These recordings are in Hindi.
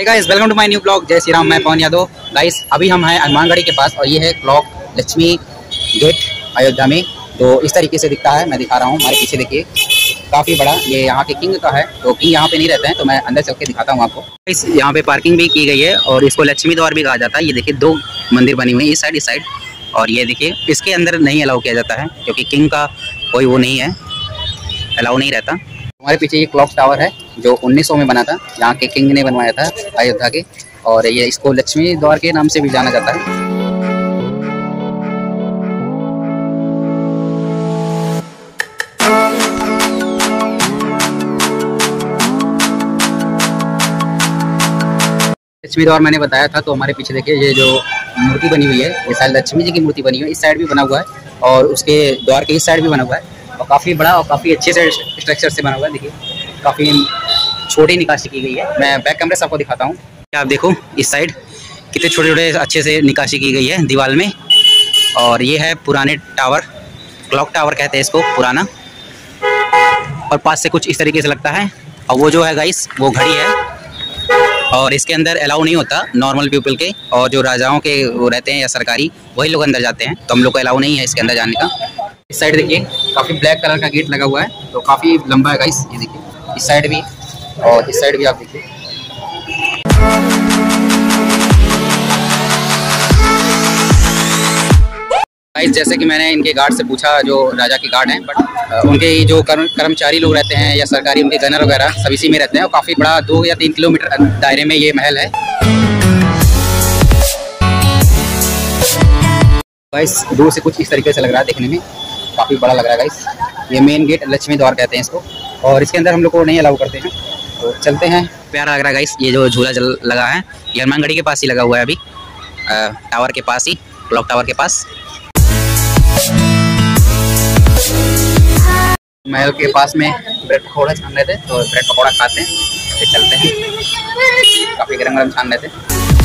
Hey guys, welcome to my new blog. जय श्री राम। मैं पवन यादव। गाइस, अभी हम हैं हनुमानगढ़ी के पास और ये है क्लॉक लक्ष्मी गेट अयोध्या में। तो इस तरीके से दिखता है, मैं दिखा रहा हूँ। हमारे पीछे देखिए, काफ़ी बड़ा ये यहाँ के किंग का है। तो किंग यहाँ पे नहीं रहते हैं, तो मैं अंदर चल के दिखाता हूँ आपको। इस यहाँ पे पार्किंग भी की गई है और इसको लक्ष्मी द्वार भी कहा जाता है। ये देखिए, दो मंदिर बने हुए हैं, इस साइड। और ये देखिए, इसके अंदर नहीं अलाउ किया जाता है क्योंकि किंग का कोई वो नहीं है, अलाउ नहीं रहता। हमारे पीछे ये क्लॉक टावर है जो 1900 में बना था, यहाँ के किंग ने बनवाया था अयोध्या के। और ये इसको लक्ष्मी द्वार के नाम से भी जाना जाता है। लक्ष्मी द्वार मैंने बताया था। तो हमारे पीछे देखिए, ये जो मूर्ति बनी हुई है, ये शायद लक्ष्मी जी की मूर्ति बनी हुई है। इस साइड भी बना हुआ है और उसके द्वार के इस साइड भी बना हुआ है और काफ़ी बड़ा और काफ़ी अच्छे से स्ट्रक्चर से बना हुआ है। देखिए, काफ़ी छोटी निकासी की गई है। मैं बैक कैमरे से आपको दिखाता हूँ। आप देखो, इस साइड कितने छोटे छोटे अच्छे से निकासी की गई है दीवार में। और ये है पुराने टावर, क्लॉक टावर कहते हैं इसको, पुराना। और पास से कुछ इस तरीके से लगता है। और वो जो है गाइस, वो घड़ी है और इसके अंदर अलाउ नहीं होता नॉर्मल पीपल के। और जो राजाओं के वो रहते हैं या सरकारी, वही लोग अंदर जाते हैं। तो हम लोग को अलाउ नहीं है इसके अंदर जाने का। इस साइड देखिए, काफ़ी ब्लैक कलर का गेट लगा हुआ है, तो काफ़ी लंबा है गाइस। ये देखिए, इस साइड भी और इस साइड भी आप देखिए। गाइस, जैसे कि मैंने इनके गार्ड से पूछा, जो राजा के गार्ड हैं, बट उनके जो कर्मचारी लोग रहते हैं या सरकारी उनके गनर वगैरह सब इसी में रहते हैं। और काफ़ी बड़ा 2 या 3 किलोमीटर दायरे में ये महल है। गाइस, दूर से कुछ इस तरीके से लग रहा है, देखने में काफ़ी बड़ा लग रहा है गाइस। ये मेन गेट लक्ष्मी द्वार कहते हैं इसको। और इसके अंदर हम लोग को नहीं अलाउ करते हैं, तो चलते हैं। प्यारा लग रहा है गाइस। ये जो झूला लगा है, ये हनुमानगढ़ी के पास ही लगा हुआ है, अभी टावर के पास ही, क्लॉक टावर के पास। महल के पास में ब्रेड पकौड़ा छान रहे थे, तो ब्रेड पकौड़ा खाते हैं, फिर चलते हैं। काफ़ी गरम गरम छान रहे थे,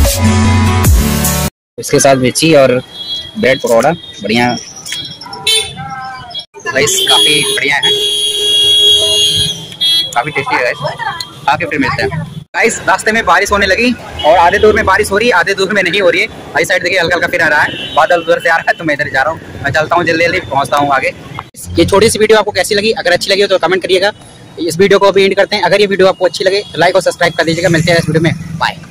इसके साथ मिर्ची और ब्रेड पकौड़ा बढ़िया गाइस, काफ़ी बढ़िया है, काफ़ी टेस्टी है गाइस। आके फिर मिलते हैं गाइस। रास्ते में बारिश होने लगी और आधे दूर में बारिश हो रही है, आधे दूर में नहीं हो रही है। इस साइड देखिए, हल्का हल्का फिर आ रहा है, बादल उधर से आ रहा है, तो मैं इधर जा रहा हूँ। मैं चलता हूँ, जल्दी जल्दी पहुँचता हूँ आगे। ये छोटी सी वीडियो आपको कैसी लगी? अगर अच्छी लगी हो तो कमेंट करिएगा। इस वीडियो को भी एंड करते हैं। अगर ये वीडियो आपको अच्छी लगे तो लाइक और सब्सक्राइब कर दीजिएगा। मिलते हैं इस वीडियो में, बाय।